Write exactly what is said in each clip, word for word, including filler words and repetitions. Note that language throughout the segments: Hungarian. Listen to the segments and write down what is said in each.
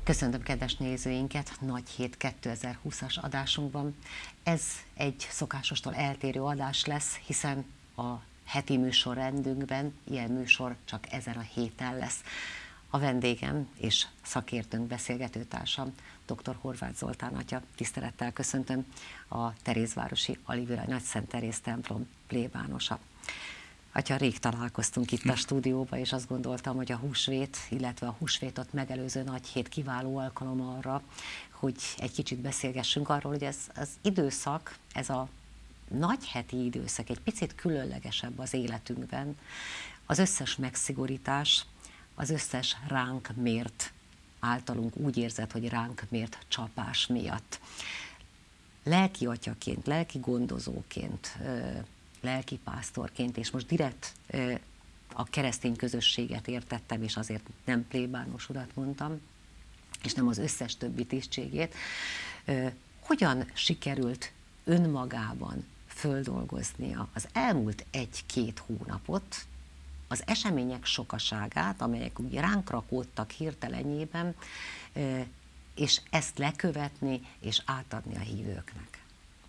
Köszöntöm kedves nézőinket Nagy Hét kétezer-húszas adásunkban. Ez egy szokásostól eltérő adás lesz, hiszen a heti műsorrendünkben ilyen műsor csak ezen a héten lesz. A vendégem és szakértőnk, beszélgetőtársam dr. Horváth Zoltán atya. Tisztelettel köszöntöm, a Terézvárosi Alivirály Nagyszent Teréz templom plébánosa. Atya, rég találkoztunk itt a stúdióban, és azt gondoltam, hogy a húsvét, illetve a húsvétot megelőző nagy hét kiváló alkalom arra, hogy egy kicsit beszélgessünk arról, hogy ez az időszak, ez a nagy heti időszak egy picit különlegesebb az életünkben. Az összes megszigorítás, az összes ránk mért, általunk úgy érzed, hogy ránk mért csapás miatt. Lelki atyaként, lelki gondozóként, lelkipásztorként, és most direkt a keresztény közösséget értettem, és azért nem plébános urat mondtam, és nem az összes többi tisztségét. Hogyan sikerült önmagában földolgoznia az elmúlt egy-két hónapot, az események sokaságát, amelyek úgy ránk rakódtak hirtelenjében, és ezt lekövetni és átadni a hívőknek?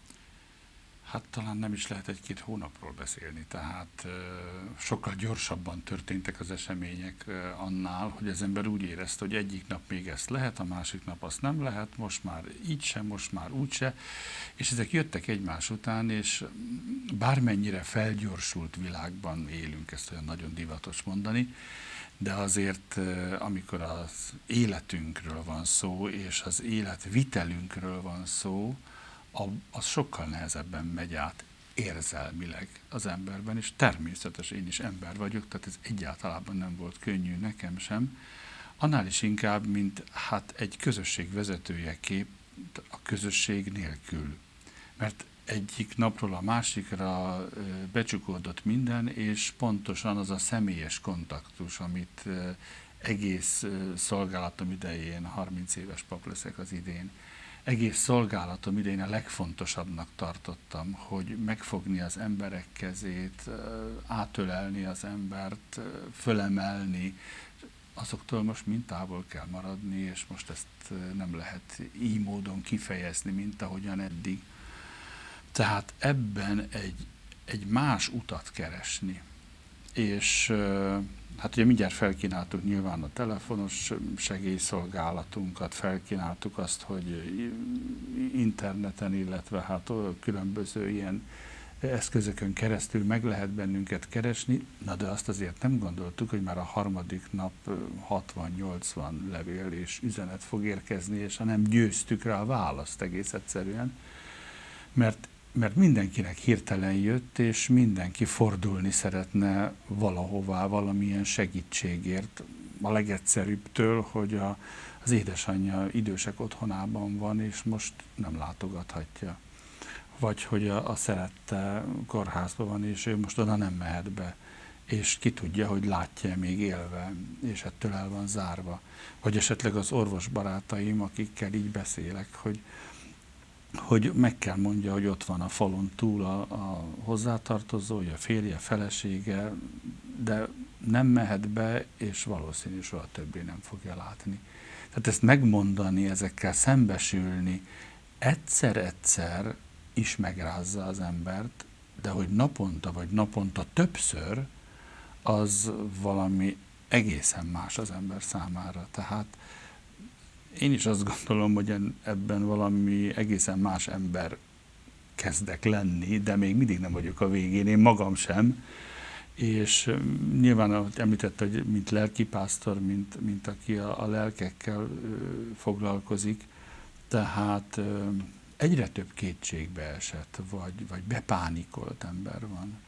Hát talán nem is lehet egy-két hónapról beszélni, tehát uh, sokkal gyorsabban történtek az események uh, annál, hogy az ember úgy érezte, hogy egyik nap még ezt lehet, a másik nap azt nem lehet, most már így sem, most már úgy se, és ezek jöttek egymás után, és bármennyire felgyorsult világban élünk, ezt olyan nagyon divatos mondani, de azért, uh, amikor az életünkről van szó, és az életvitelünkről van szó, az sokkal nehezebben megy át érzelmileg az emberben, és természetes, én is ember vagyok, tehát ez egyáltalán nem volt könnyű nekem sem. Annál is inkább, mint hát egy közösség vezetőjeképp a közösség nélkül. Mert egyik napról a másikra becsukódott minden, és pontosan az a személyes kontaktus, amit egész szolgálatom idején, harminc éves pap leszek az idén, egész szolgálatom idején a legfontosabbnak tartottam, hogy megfogni az emberek kezét, átölelni az embert, fölemelni, azoktól most mind távol kell maradni, és most ezt nem lehet így módon kifejezni, mint ahogyan eddig. Tehát ebben egy, egy más utat keresni. És hát ugye mindjárt felkínáltuk nyilván a telefonos segélyszolgálatunkat, felkínáltuk azt, hogy interneten, illetve hát különböző ilyen eszközökön keresztül meg lehet bennünket keresni, na de azt azért nem gondoltuk, hogy már a harmadik nap hatvan-nyolcvan levél és üzenet fog érkezni, és ha nem győztük rá a választ egész egyszerűen, mert mert mindenkinek hirtelen jött, és mindenki fordulni szeretne valahová, valamilyen segítségért. A legegyszerűbbtől, hogy a, az édesanyja idősek otthonában van, és most nem látogathatja. Vagy hogy a, a szerette kórházban van, és ő most oda nem mehet be. És ki tudja, hogy látja még élve, és ettől el van zárva. Vagy esetleg az orvosbarátaim, akikkel így beszélek, hogy hogy meg kell mondja, hogy ott van a falon túl a, a hozzátartozója, a férje, felesége, de nem mehet be, és valószínű soha többé nem fogja látni. Tehát ezt megmondani, ezekkel szembesülni, egyszer-egyszer is megrázza az embert, de hogy naponta vagy naponta többször, az valami egészen más az ember számára. Tehát én is azt gondolom, hogy ebben valami egészen más ember kezdek lenni, de még mindig nem vagyok a végén, én magam sem. És nyilván, ahogy említette, hogy mint lelkipásztor, mint, mint aki a, a lelkekkel foglalkozik, tehát egyre több kétségbe esett, vagy, vagy bepánikolt ember van,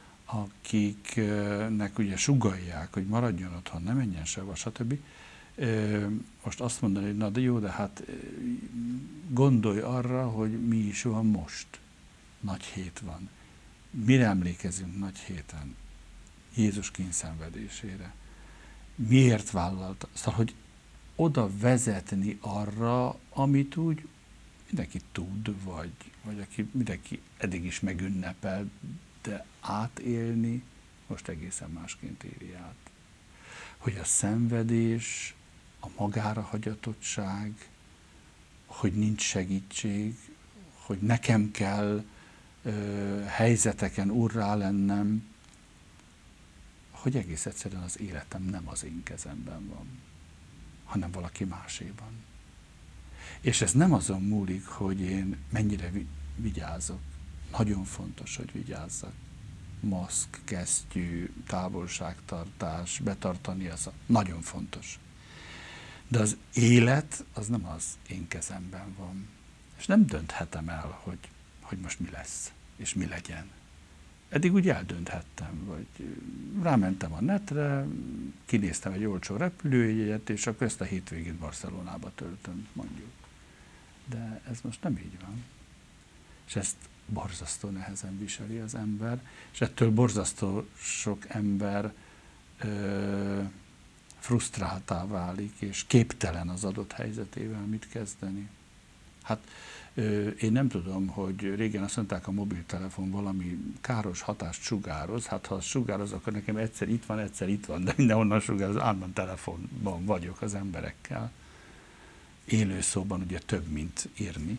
akiknek ugye sugallják, hogy maradjon otthon, ne menjen sehova, stb. Most azt mondani, hogy na de jó, de hát gondolj arra, hogy mi is van most. Nagy hét van. Mire emlékezünk nagy héten? Jézus kínszenvedésére. Miért vállalta? Szóval, hogy oda vezetni arra, amit úgy mindenki tud, vagy, vagy aki mindenki eddig is megünnepel, de átélni most egészen másként éri át. Hogy a szenvedés a magára hagyatottság, hogy nincs segítség, hogy nekem kell ö, helyzeteken urrá lennem, hogy egész egyszerűen az életem nem az én kezemben van, hanem valaki máséban. És ez nem azon múlik, hogy én mennyire vigyázok. Nagyon fontos, hogy vigyázzak. Maszk, kesztyű, távolságtartás, betartani, az a, nagyon fontos. De az élet, az nem az én kezemben van. És nem dönthetem el, hogy, hogy most mi lesz, és mi legyen. Eddig úgy eldönthettem, vagy rámentem a netre, kinéztem egy olcsó repülőjegyet, és akkor ezt a hétvégét Barcelonába töltöm, mondjuk. De ez most nem így van. És ezt borzasztó nehezen viseli az ember, és ettől borzasztó sok ember ö, frusztráltá válik, és képtelen az adott helyzetével mit kezdeni. Hát ö, én nem tudom, hogy régen azt mondták, a mobiltelefon valami káros hatást sugároz, hát ha az sugároz, akkor nekem egyszer itt van, egyszer itt van, de mindenhonnan sugároz, állandóan telefonban vagyok az emberekkel. Élő szóban ugye több, mint írni.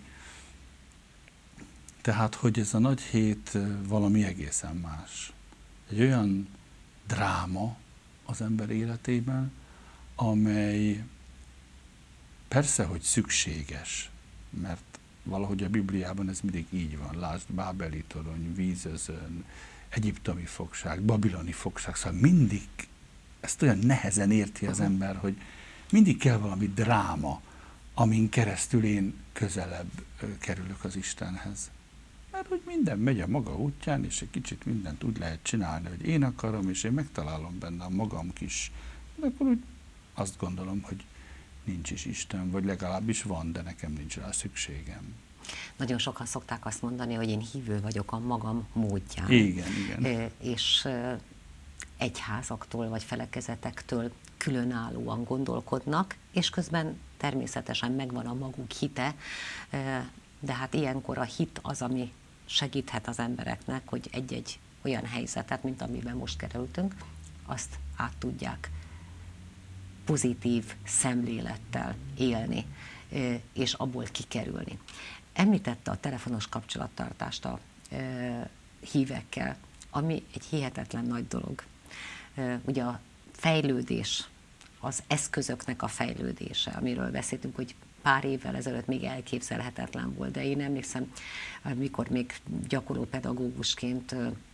Tehát, hogy ez a nagy hét valami egészen más. Egy olyan dráma az ember életében, amely persze, hogy szükséges, mert valahogy a Bibliában ez mindig így van. Lásd, bábeli torony, vízözön, egyiptomi fogság, babiloni fogság, szóval mindig ezt olyan nehezen érti az ember, hogy mindig kell valami dráma, amin keresztül én közelebb kerülök az Istenhez. Mert hogy minden megy a maga útján, és egy kicsit mindent úgy lehet csinálni, hogy én akarom, és én megtalálom benne a magam kis, de akkor úgy azt gondolom, hogy nincs is Isten, vagy legalábbis van, de nekem nincs rá szükségem. Nagyon sokan szokták azt mondani, hogy én hívő vagyok a magam módján. Igen, igen. És egyházaktól vagy felekezetektől különállóan gondolkodnak, és közben természetesen megvan a maguk hite, de hát ilyenkor a hit az, ami segíthet az embereknek, hogy egy-egy olyan helyzetet, mint amiben most kerültünk, azt át tudják pozitív szemlélettel élni, és abból kikerülni. Említette a telefonos kapcsolattartást a hívekkel, ami egy hihetetlen nagy dolog. Ugye a fejlődés, az eszközöknek a fejlődése, amiről beszéltünk, hogy pár évvel ezelőtt még elképzelhetetlen volt, de én emlékszem, amikor még gyakorló pedagógusként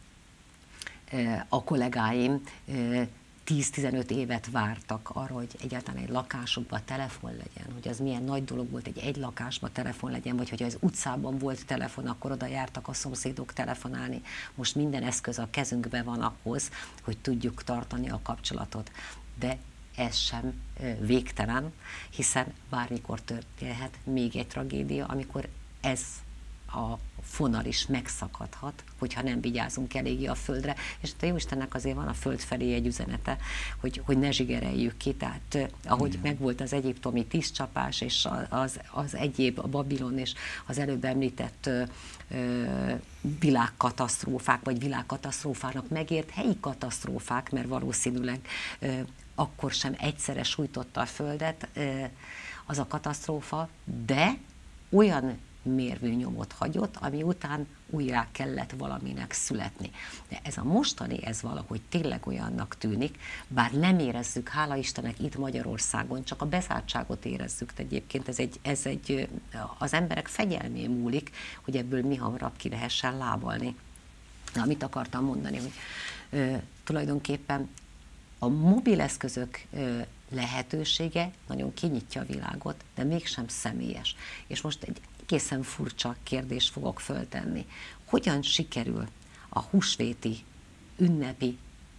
a kollégáim tíz-tizenöt évet vártak arra, hogy egyáltalán egy lakásukban telefon legyen, hogy az milyen nagy dolog volt, egy egy lakásban telefon legyen, vagy hogyha az utcában volt telefon, akkor oda jártak a szomszédok telefonálni. Most minden eszköz a kezünkben van ahhoz, hogy tudjuk tartani a kapcsolatot. De ez sem végtelen, hiszen bármikor történhet még egy tragédia, amikor ez a fonal is megszakadhat, hogyha nem vigyázunk eléggé a földre, és a Jóistennek azért van a föld felé egy üzenete, hogy, hogy ne zsigereljük ki, tehát ahogy igen, megvolt az egyiptomi tízcsapás, és az, az egyéb, a Babilon, és az előbb említett ö, ö, világkatasztrófák, vagy világkatasztrófának megért helyi katasztrófák, mert valószínűleg ö, akkor sem egyszerre sújtotta a földet ö, az a katasztrófa, de olyan mérvűnyomot hagyott, ami után újra kellett valaminek születni. De ez a mostani, ez valahogy tényleg olyannak tűnik, bár nem érezzük, hála Istennek itt Magyarországon, csak a bezártságot érezzük, egyébként ez egy, ez egy, az emberek fegyelmén múlik, hogy ebből mi hamarabb ki lehessen lábalni. Na, mit akartam mondani, hogy ö, tulajdonképpen a mobileszközök ö, lehetősége nagyon kinyitja a világot, de mégsem személyes. És most egy egészen furcsa kérdést fogok föltenni. Hogyan sikerül a húsvéti ünnepi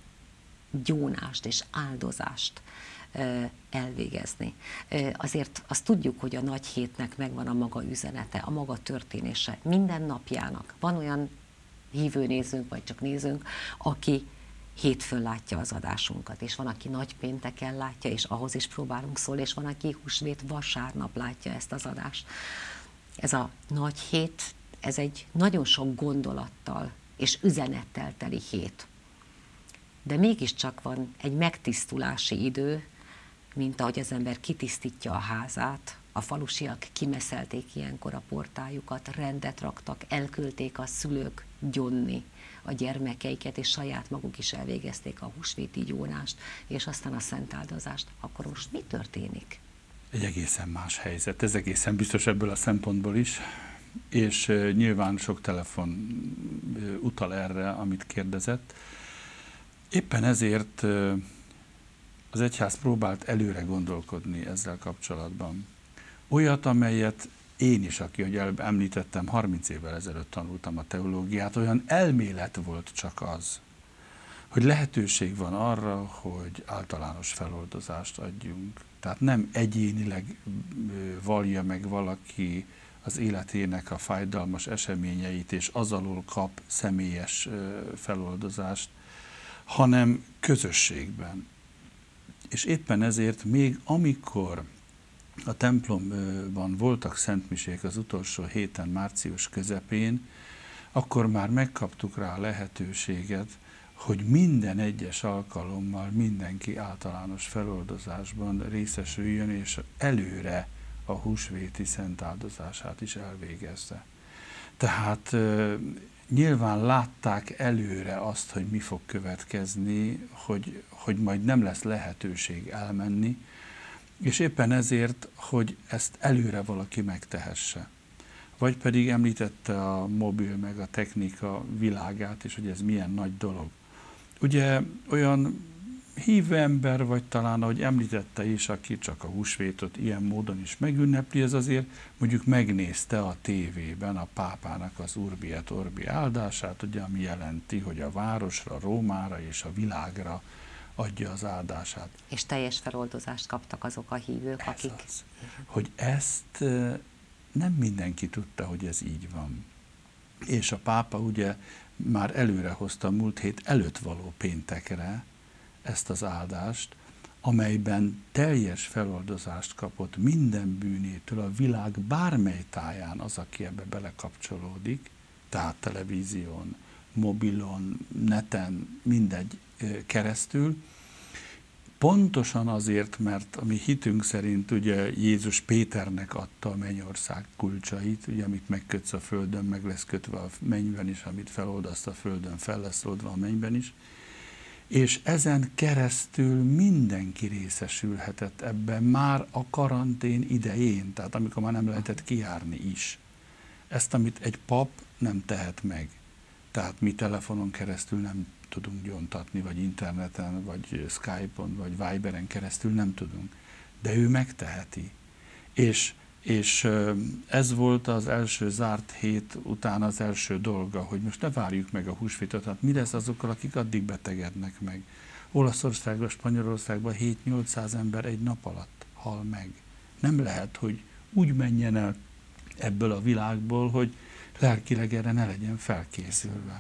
gyónást és áldozást ö, elvégezni? Ö, azért azt tudjuk, hogy a nagy hétnek megvan a maga üzenete, a maga történése. Minden napjának van olyan hívő nézőnk, vagy csak nézőnk, aki hétfőn látja az adásunkat, és van, aki nagypénteken látja, és ahhoz is próbálunk szólni, és van, aki húsvét vasárnap látja ezt az adást. Ez a nagy hét, ez egy nagyon sok gondolattal és üzenettel teli hét. De mégiscsak van egy megtisztulási idő, mint ahogy az ember kitisztítja a házát. A falusiak kimeszelték ilyenkor a portájukat, rendet raktak, elküldték a szülők gyonni a gyermekeiket, és saját maguk is elvégezték a húsvéti gyónást, és aztán a szentáldozást. Akkor most mi történik? Egy egészen más helyzet. Ez egészen biztos ebből a szempontból is, és nyilván sok telefon utal erre, amit kérdezett. Éppen ezért az egyház próbált előre gondolkodni ezzel kapcsolatban. Olyat, amelyet én is, aki, hogy említettem, harminc évvel ezelőtt tanultam a teológiát, olyan elmélet volt csak az, hogy lehetőség van arra, hogy általános feloldozást adjunk. Tehát nem egyénileg vallja meg valaki az életének a fájdalmas eseményeit, és az alól kap személyes feloldozást, hanem közösségben. És éppen ezért még amikor a templomban voltak szentmisék az utolsó héten, március közepén, akkor már megkaptuk rá a lehetőséget, hogy minden egyes alkalommal mindenki általános feloldozásban részesüljön, és előre a húsvéti szentáldozását is elvégezze. Tehát nyilván látták előre azt, hogy mi fog következni, hogy, hogy majd nem lesz lehetőség elmenni, és éppen ezért, hogy ezt előre valaki megtehesse. Vagy pedig említette a mobil meg a technika világát, és hogy ez milyen nagy dolog. Ugye olyan hívő ember, vagy talán, ahogy említette is, aki csak a húsvétot ilyen módon is megünnepli, ez azért mondjuk megnézte a tévében a pápának az Urbi et Orbi áldását, ugye, ami jelenti, hogy a városra, Rómára és a világra adja az áldását. És teljes feloldozást kaptak azok a hívők, ez akik... Az. Hogy ezt nem mindenki tudta, hogy ez így van. És a pápa ugye már előre hozta múlt hét előtt való péntekre ezt az áldást, amelyben teljes feloldozást kapott minden bűnétől a világ bármely táján az, aki ebbe belekapcsolódik, tehát televízión, mobilon, neten, mindegy keresztül, pontosan azért, mert a mi hitünk szerint ugye Jézus Péternek adta a mennyország kulcsait, ugye amit megkötsz a földön, meg lesz kötve a mennyben is, amit feloldasz a földön, fel lesz oldva a mennyben is, és ezen keresztül mindenki részesülhetett ebben már a karantén idején, tehát amikor már nem lehetett kijárni is. Ezt, amit egy pap nem tehet meg. Tehát mi telefonon keresztül nem tudunk gyóntatni, vagy interneten, vagy Skype-on, vagy Viberen keresztül nem tudunk. De ő megteheti. És, és ez volt az első zárt hét után az első dolga, hogy most ne várjuk meg a húsvétot, hát mi lesz azokkal, akik addig betegednek meg. Olaszországban, Spanyolországban hét-nyolcszáz ember egy nap alatt hal meg. Nem lehet, hogy úgy menjen el ebből a világból, hogy lelkileg erre ne legyen felkészülve.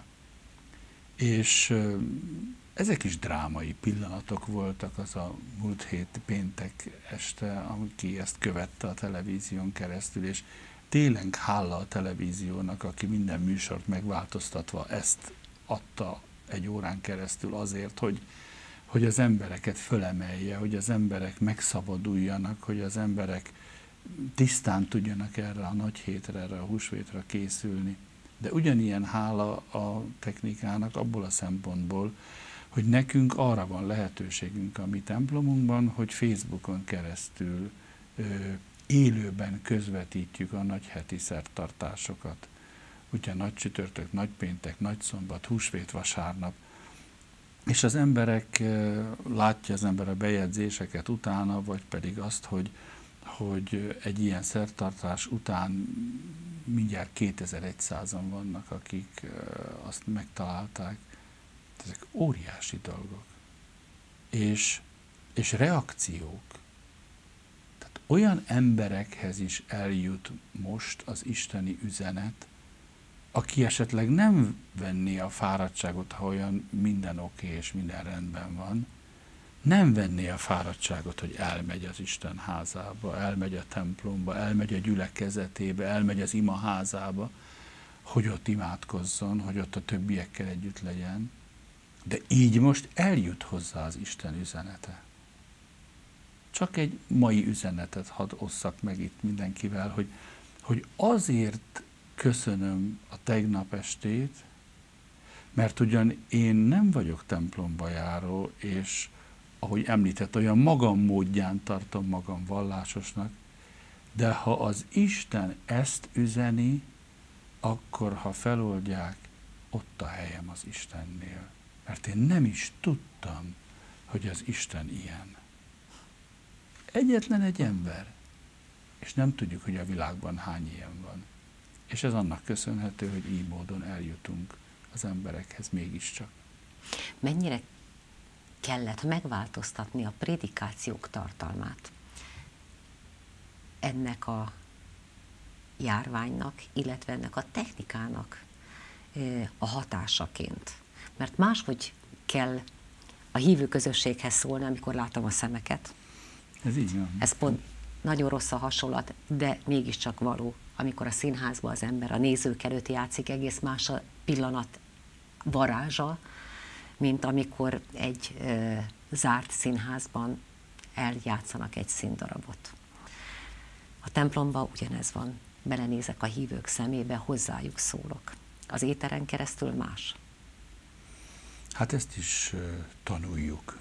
És ezek is drámai pillanatok voltak, az a múlt hét péntek este, aki ezt követte a televízión keresztül, és tényleg hála a televíziónak, aki minden műsort megváltoztatva ezt adta egy órán keresztül azért, hogy, hogy az embereket fölemelje, hogy az emberek megszabaduljanak, hogy az emberek tisztán tudjanak erre a nagy hétre, erre a húsvétre készülni. De ugyanilyen hála a technikának abból a szempontból, hogy nekünk arra van lehetőségünk a mi templomunkban, hogy Facebookon keresztül ö, élőben közvetítjük a nagy heti szertartásokat. Ugye nagy csütörtök, nagy péntek, nagy szombat, húsvét, vasárnap. És az emberek, látja az ember a bejegyzéseket utána, vagy pedig azt, hogy hogy egy ilyen szertartás után mindjárt kétezer-százan vannak, akik azt megtalálták. Ezek óriási dolgok. És, és reakciók. Tehát olyan emberekhez is eljut most az isteni üzenet, aki esetleg nem venné a fáradtságot, ha olyan minden oké és minden rendben van, nem venné a fáradtságot, hogy elmegy az Isten házába, elmegy a templomba, elmegy a gyülekezetébe, elmegy az imaházába, hogy ott imádkozzon, hogy ott a többiekkel együtt legyen. De így most eljut hozzá az Isten üzenete. csak egy mai üzenetet hadd osszak meg itt mindenkivel, hogy, hogy azért köszönöm a tegnap estét, mert ugyan én nem vagyok templomba járó, és ahogy említett, olyan magam módján tartom magam vallásosnak, de ha az Isten ezt üzeni, akkor ha feloldják, ott a helyem az Istennél. Mert én nem is tudtam, hogy az Isten ilyen. Egyetlen egy ember, és nem tudjuk, hogy a világban hány ilyen van. És ez annak köszönhető, hogy így módon eljutunk az emberekhez mégiscsak. Mennyire kellett megváltoztatni a prédikációk tartalmát ennek a járványnak, illetve ennek a technikának a hatásaként. Mert máshogy kell a hívő közösséghez szólni, amikor látom a szemeket. Ez így van. Ez pont nagyon rossz a hasonlat, de mégiscsak való. Amikor a színházban az ember a nézők előtt játszik, egész más a pillanat varázsa, mint amikor egy ö, zárt színházban eljátszanak egy színdarabot. A templomban ugyanez van. Belenézek a hívők szemébe, hozzájuk szólok. Az éteren keresztül más. Hát ezt is uh, tanuljuk.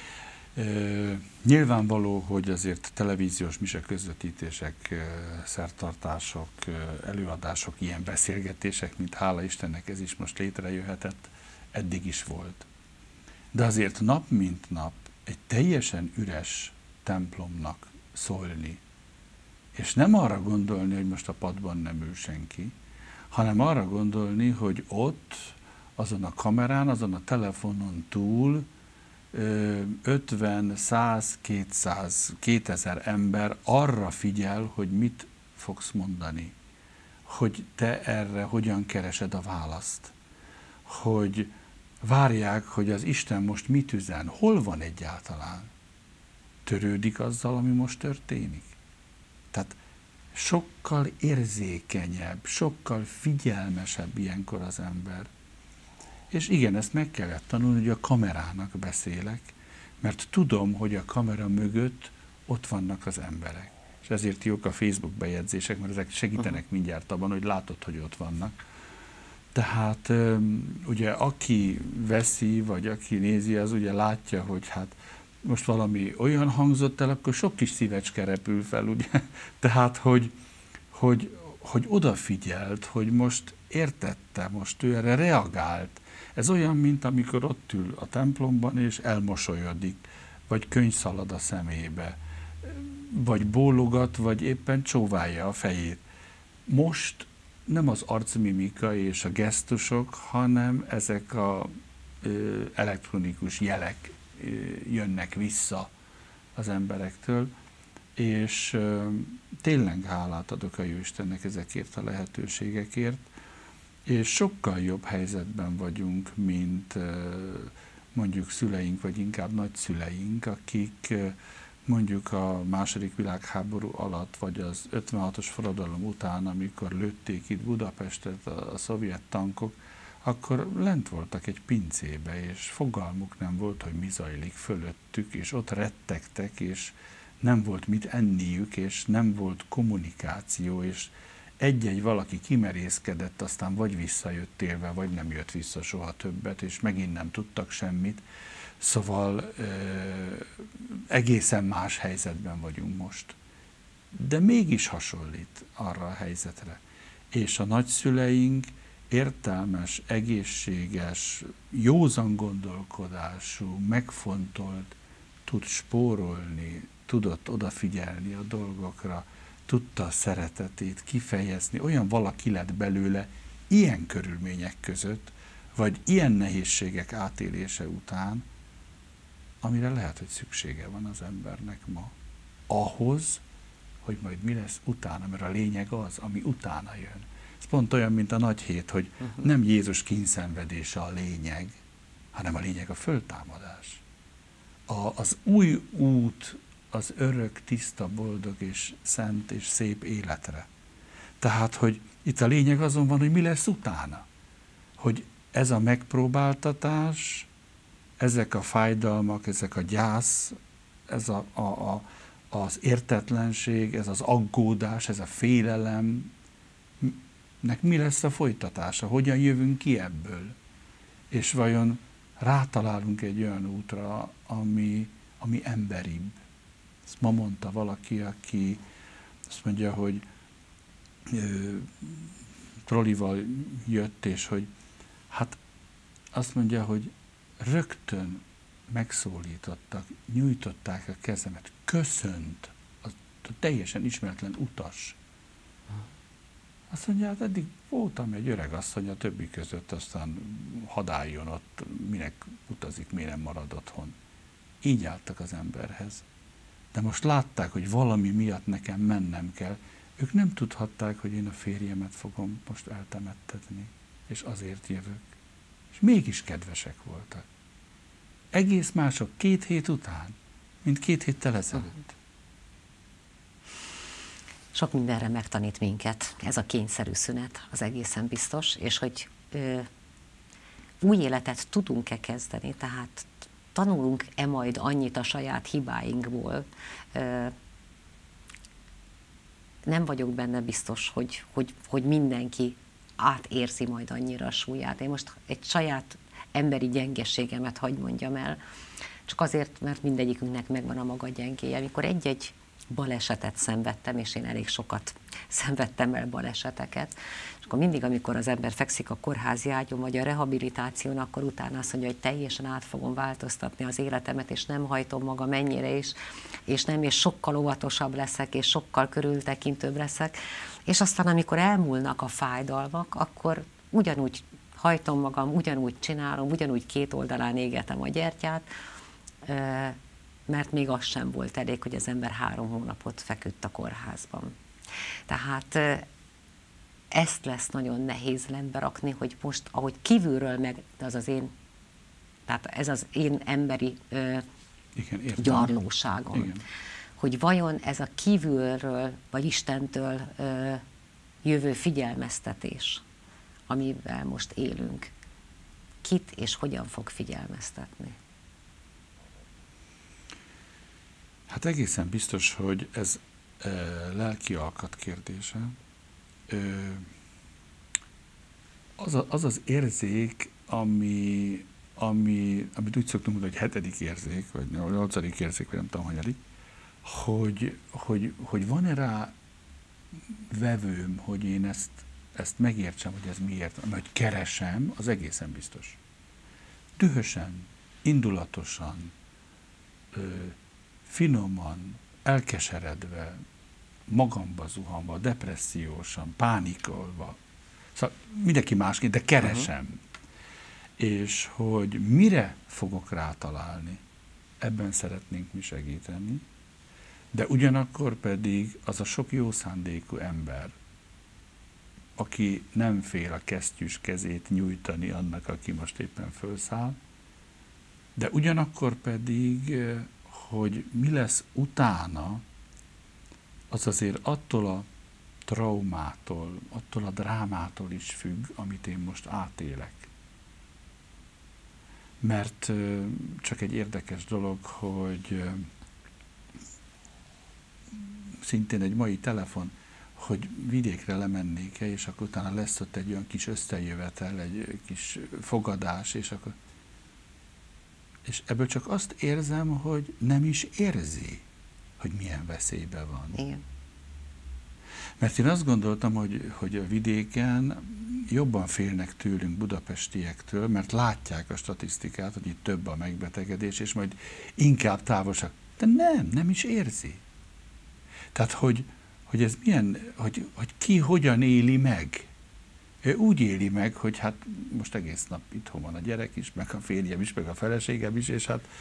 Uh, nyilvánvaló, hogy azért televíziós mise közvetítések, uh, szertartások, uh, előadások, ilyen beszélgetések, mint hála Istennek ez is most létrejöhetett, eddig is volt. De azért nap mint nap egy teljesen üres templomnak szólni, és nem arra gondolni, hogy most a padban nem ül senki, hanem arra gondolni, hogy ott, azon a kamerán, azon a telefonon túl ötven, száz, kétszáz, kétezer ember arra figyel, hogy mit fogsz mondani, hogy te erre hogyan keresed a választ, hogy várják, hogy az Isten most mit üzen, hol van egyáltalán, törődik azzal, ami most történik. Tehát sokkal érzékenyebb, sokkal figyelmesebb ilyenkor az ember. És igen, ezt meg kellett tanulni, hogy a kamerának beszélek, mert tudom, hogy a kamera mögött ott vannak az emberek. És ezért jók a Facebook bejegyzések, mert ezek segítenek mindjárt abban, hogy látod, hogy ott vannak. Tehát ugye aki veszi, vagy aki nézi, az ugye látja, hogy hát most valami olyan hangzott el, akkor sok kis szívecske repül fel, ugye? Tehát, hogy, hogy, hogy odafigyelt, hogy most értette, most ő erre reagált. Ez olyan, mint amikor ott ül a templomban, és elmosolyodik, vagy könyv szalad a szemébe, vagy bólogat, vagy éppen csóválja a fejét. Most nem az arcmimika és a gesztusok, hanem ezek az elektronikus jelek jönnek vissza az emberektől, és tényleg hálát adok a Jóistennek ezekért a lehetőségekért, és sokkal jobb helyzetben vagyunk, mint mondjuk szüleink, vagy inkább nagyszüleink, akik mondjuk a második világháború alatt, vagy az ötvenhatos forradalom után, amikor lőtték itt Budapestet a, a szovjet tankok, akkor lent voltak egy pincébe, és fogalmuk nem volt, hogy mi zajlik fölöttük, és ott rettegtek, és nem volt mit enniük, és nem volt kommunikáció, és egy-egy valaki kimerészkedett, aztán vagy visszajött élve, vagy nem jött vissza soha többet, és megint nem tudtak semmit. Szóval ö, egészen más helyzetben vagyunk most. De mégis hasonlít arra a helyzetre. És a nagyszüleink értelmes, egészséges, józan gondolkodású, megfontolt, tud spórolni, tudott odafigyelni a dolgokra, tudta a szeretetét kifejezni, olyan valaki lett belőle ilyen körülmények között, vagy ilyen nehézségek átélése után, amire lehet, hogy szüksége van az embernek ma. Ahhoz, hogy majd mi lesz utána, mert a lényeg az, ami utána jön. Ez pont olyan, mint a nagy hét, hogy uh-huh. nem Jézus kínszenvedése a lényeg, hanem a lényeg a föltámadás. A, az új út, az örök, tiszta, boldog és szent és szép életre. Tehát, hogy itt a lényeg azon van, hogy mi lesz utána. Hogy ez a megpróbáltatás, ezek a fájdalmak, ezek a gyász, ez a, a, a, az értetlenség, ez az aggódás, ez a félelem, nek mi lesz a folytatása, hogyan jövünk ki ebből, és vajon rátalálunk egy olyan útra, ami, ami emberibb. Ezt ma mondta valaki, aki azt mondja, hogy ö, trollival jött, és hogy hát azt mondja, hogy rögtön megszólítottak, nyújtották a kezemet, köszönt a teljesen ismeretlen utas. Azt mondja, hát eddig voltam egy öreg asszony a többi között, aztán hadálljon ott, minek utazik, miért nem marad otthon. Így álltak az emberhez. De most látták, hogy valami miatt nekem mennem kell. Ők nem tudhatták, hogy én a férjemet fogom most eltemettetni, és azért jövök. És mégis kedvesek voltak. Egész mások két hét után, mint két héttel ezelőtt. Sok mindenre megtanít minket ez a kényszerű szünet, az egészen biztos, és hogy ö, új életet tudunk-e kezdeni, tehát tanulunk-e majd annyit a saját hibáinkból. Ö, nem vagyok benne biztos, hogy, hogy, hogy mindenki átérzi majd annyira a súlyát. Én most egy saját emberi gyengeségemet hagy mondjam el, csak azért, mert mindegyikünknek megvan a maga gyengéje. Amikor egy-egy balesetet szenvedtem, és én elég sokat szenvedtem el baleseteket, és akkor mindig, amikor az ember fekszik a kórházi ágyon, vagy a rehabilitáción, akkor utána azt mondja, hogy teljesen át fogom változtatni az életemet, és nem hajtom magam mennyire is, és nem, és sokkal óvatosabb leszek, és sokkal körültekintőbb leszek, és aztán, amikor elmúlnak a fájdalmak, akkor ugyanúgy hajtom magam, ugyanúgy csinálom, ugyanúgy két oldalán égetem a gyertyát, mert még az sem volt elég, hogy az ember három hónapot feküdt a kórházban. Tehát ezt lesz nagyon nehéz rendbe rakni, hogy most, ahogy kívülről meg, az az én, tehát ez az én emberi ö, Igen, gyarlóságom, Igen. hogy vajon ez a kívülről, vagy Istentől ö, jövő figyelmeztetés, amivel most élünk, kit és hogyan fog figyelmeztetni? Hát egészen biztos, hogy ez e, lelki alkat kérdése. E, az, a, az az érzék, ami, ami, amit úgy szoktunk mondani, hogy hetedik érzék, vagy nyolcadik érzék, vagy nem tudom, hanyadik, hogy, hogy, hogy van-e rá vevőm, hogy én ezt, ezt megértsem, hogy ez miért, hogy keresem, az egészen biztos. Dühösen, indulatosan, ö, finoman, elkeseredve, magamba zuhanva, depressziósan, pánikolva. Szóval mindenki másként, de keresem. Uh-huh. És hogy mire fogok rátalálni, ebben szeretnénk mi segíteni, de ugyanakkor pedig az a sok jó szándékú ember, aki nem fél a kesztyűs kezét nyújtani annak, aki most éppen fölszáll, de ugyanakkor pedig hogy mi lesz utána, az azért attól a traumától, attól a drámától is függ, amit én most átélek. Mert csak egy érdekes dolog, hogy szintén egy mai telefon, hogy vidékre lemennék-e, és akkor utána lesz ott egy olyan kis összejövetel, egy kis fogadás, és akkor és ebből csak azt érzem, hogy nem is érzi, hogy milyen veszélyben van. Igen. Mert én azt gondoltam, hogy, hogy a vidéken jobban félnek tőlünk, budapestiektől, mert látják a statisztikát, hogy itt több a megbetegedés, és majd inkább távolság. De nem, nem is érzi. Tehát, hogy, hogy ez milyen, hogy, hogy ki hogyan éli meg. Ő úgy éli meg, hogy hát most egész nap itthon van a gyerek is, meg a férjem is, meg a feleségem is, és hát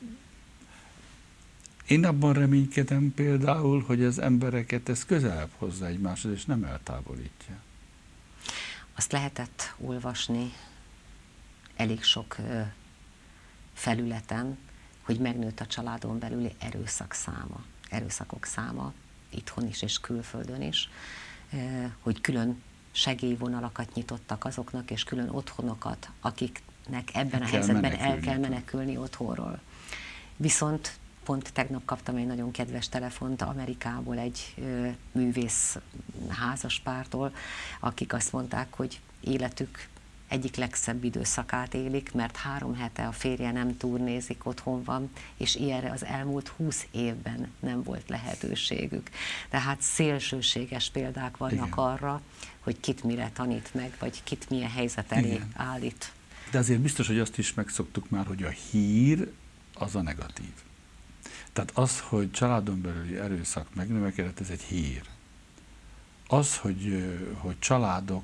én abban reménykedem például, hogy az embereket ez közelebb hozza egymáshoz, és nem eltávolítja. Azt lehetett olvasni elég sok felületen, hogy megnőtt a családon belüli erőszak száma, erőszakok száma, itthon is és külföldön is, hogy külön segélyvonalakat nyitottak azoknak, és külön otthonokat, akiknek ebben a helyzetben el kell menekülni otthonról. Viszont Pont tegnap kaptam egy nagyon kedves telefont Amerikából egy ö, művész házaspártól, akik azt mondták, hogy életük egyik legszebb időszakát élik, mert három hete a férje nem turnézik, otthon van, és ilyenre az elmúlt húsz évben nem volt lehetőségük. Tehát szélsőséges példák vannak Igen. arra, hogy kit mire tanít meg, vagy kit milyen helyzet elé Igen. állít. De azért biztos, hogy azt is megszoktuk már, hogy a hír az a negatív. Tehát az, hogy családon belüli erőszak megnövekedett, ez egy hír. Az, hogy, hogy családok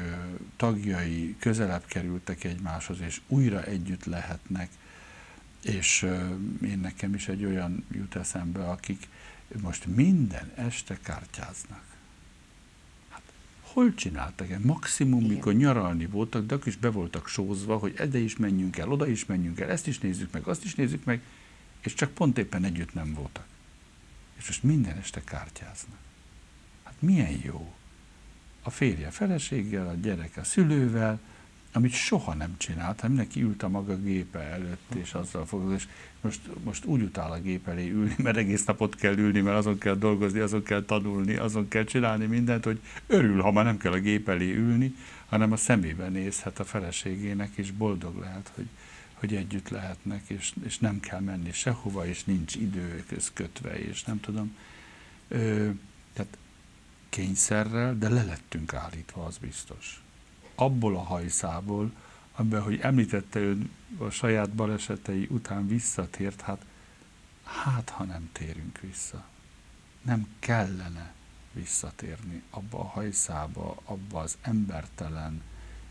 tagjai közelebb kerültek egymáshoz, és újra együtt lehetnek, és én nekem is egy olyan jut eszembe, akik most minden este kártyáznak. Hát, hol csináltak? Maximum, Igen. mikor nyaralni voltak, de akkor is be voltak sózva, hogy ide is menjünk el, oda is menjünk el, ezt is nézzük meg, azt is nézzük meg, és csak pont éppen együtt nem voltak. És most minden este kártyáznak. Hát milyen jó. A férje a feleséggel, a gyerek a szülővel, amit soha nem csinált, hanem mindenki ült a maga gépe előtt, és azzal foglalkozott, és most, most úgy utál a gép elé ülni, mert egész napot kell ülni, mert azon kell dolgozni, azon kell tanulni, azon kell csinálni mindent, hogy örül, ha már nem kell a gép elé ülni, hanem a szemébe nézhet a feleségének, és boldog lehet, hogy hogy együtt lehetnek, és, és nem kell menni sehova, és nincs idő közkötve, és nem tudom. Ö, tehát kényszerrel, de le lettünk állítva, az biztos. Abból a hajszából, amiben, hogy említette ön a saját balesetei után visszatért, hát, hát ha nem térünk vissza. Nem kellene visszatérni abba a hajszába, abba az embertelen,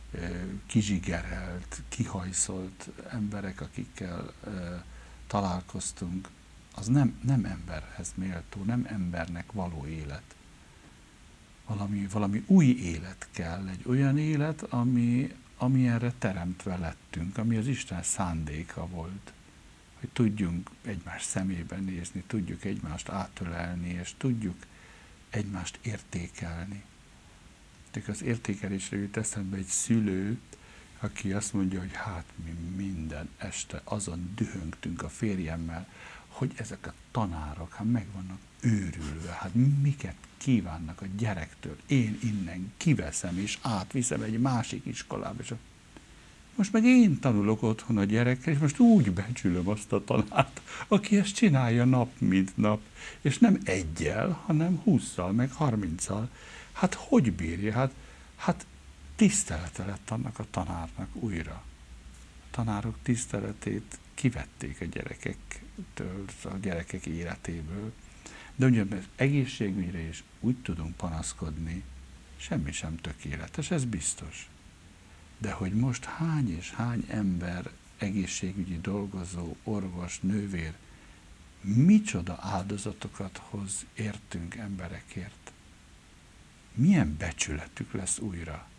kizsigerelt, kihajszolt emberek, akikkel e, találkoztunk, az nem, nem emberhez méltó, nem embernek való élet. Valami, valami új élet kell, egy olyan élet, ami, ami erre teremtve lettünk, ami az Isten szándéka volt, hogy tudjunk egymás szemébe nézni, tudjuk egymást átölelni, és tudjuk egymást értékelni. Az értékelésre jut eszembe egy szülő, aki azt mondja, hogy hát mi minden este azon dühöngtünk a férjemmel, hogy ezek a tanárok hát meg vannak őrülve, hát miket kívánnak a gyerektől. Én innen kiveszem és átviszem egy másik iskolába. És most meg én tanulok otthon a gyerekkel, és most úgy becsülöm azt a tanárt, aki ezt csinálja nap mint nap, és nem egyel, hanem hússzal, meg harminccal. Hát hogy bírja? Hát, hát tisztelete lett annak a tanárnak újra. A tanárok tiszteletét kivették a gyerekektől, a gyerekek életéből. De ugye egészségügyre is úgy tudunk panaszkodni, semmi sem tökéletes, ez biztos. De hogy most hány és hány ember, egészségügyi dolgozó, orvos, nővér, micsoda áldozatokat hoz értünk emberekért. Milyen becsületük lesz újra?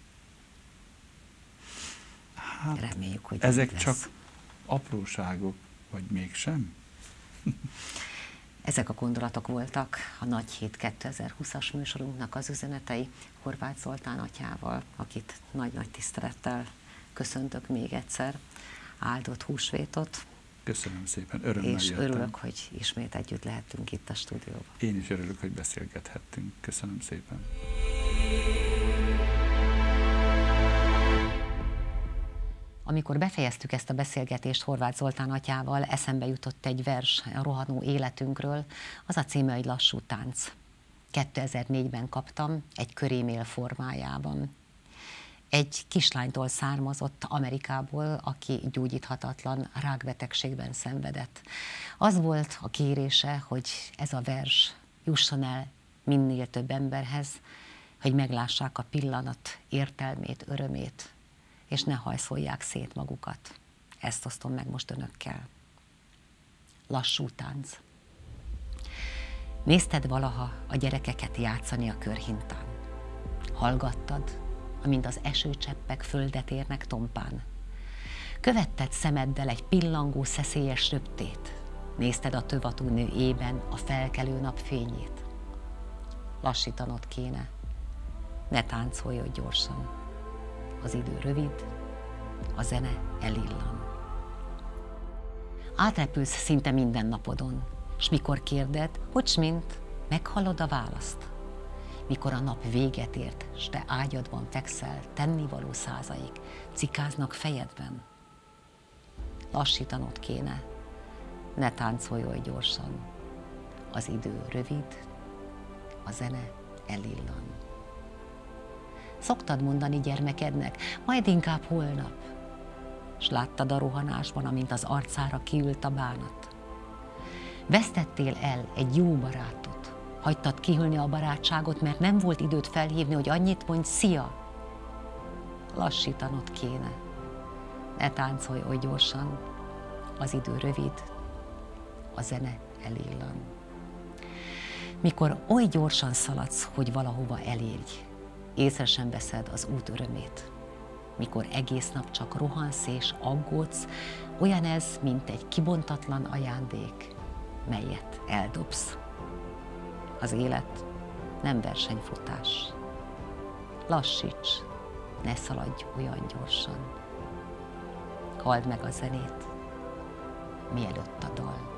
Hát, reméljük, hogy ezek lesz. Csak apróságok, vagy mégsem? Ezek a gondolatok voltak a Nagy Hét kétezer-húszas műsorunknak az üzenetei Horváth Zoltán atyával, akit nagy-nagy tisztelettel köszöntök még egyszer. Áldott húsvétot. Köszönöm szépen, örömmel És jöttem. örülök, hogy ismét együtt lehettünk itt a stúdióban. Én is örülök, hogy beszélgethettünk. Köszönöm szépen. Amikor befejeztük ezt a beszélgetést Horváth Zoltán atyával, eszembe jutott egy vers a rohanó életünkről, az a címe, hogy Lassú tánc. kétezer-négyben kaptam, egy körémél formájában. Egy kislánytól származott Amerikából, aki gyógyíthatatlan rákbetegségben szenvedett. Az volt a kérése, hogy ez a vers jusson el minél több emberhez, hogy meglássák a pillanat értelmét, örömét, és ne hajszolják szét magukat. Ezt osztom meg most önökkel. Lassú tánc. Nézted valaha a gyerekeket játszani a körhintán? Hallgattad, amint az esőcseppek földet érnek tompán? Követted szemeddel egy pillangó szeszélyes röptét? Nézted a tövatú nő ében a felkelő nap fényét? Lassítanod kéne, ne táncolj gyorsan. Az idő rövid, a zene elillan. Átrepülsz szinte minden napodon, s mikor kérded, hogy mint, meghallod a választ. Mikor a nap véget ért, s te ágyadban fekszel, tennivaló százaik cikáznak fejedben. Lassítanod kéne, ne táncolj oly gyorsan. Az idő rövid, a zene elillan. Szoktad mondani gyermekednek, majd inkább holnap, s láttad a rohanásban, amint az arcára kiült a bánat. Vesztettél el egy jó barátot, hagytad kihűlni a barátságot, mert nem volt időt felhívni, hogy annyit mondj, szia! Lassítanod kéne, ne táncolj oly gyorsan, az idő rövid, a zene elillan. Mikor oly gyorsan szaladsz, hogy valahova elérj, észre sem veszed az út örömét. Mikor egész nap csak rohansz és aggódsz, olyan ez, mint egy kibontatlan ajándék, melyet eldobsz. Az élet nem versenyfutás. Lassíts, ne szaladj olyan gyorsan. Halld meg a zenét, mielőtt a dal.